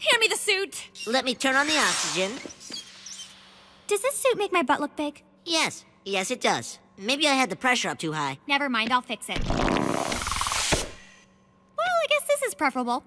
Hand me the suit. Let me turn on the oxygen. Does this suit make my butt look big? Yes, it does. Maybe I had the pressure up too high. Never mind, I'll fix it. Well, I guess this is preferable.